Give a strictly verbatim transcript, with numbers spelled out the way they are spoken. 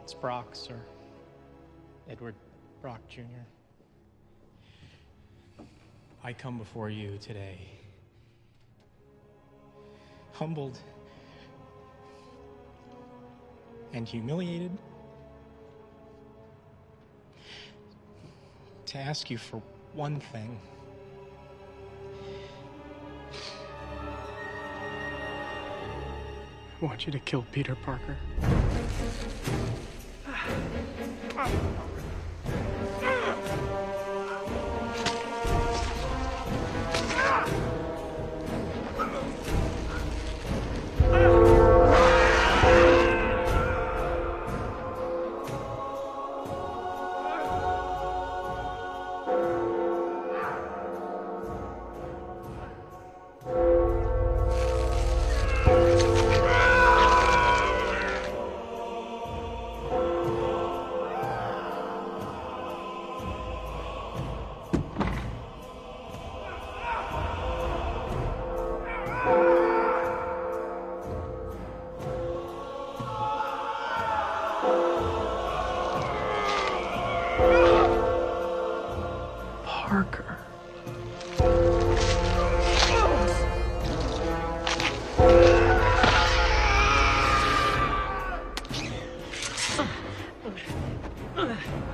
It's Brock, sir. Edward Brock, Junior I come before you today, humbled and humiliated, to ask you for one thing. I want you to kill Peter Parker. Parker. Ugh.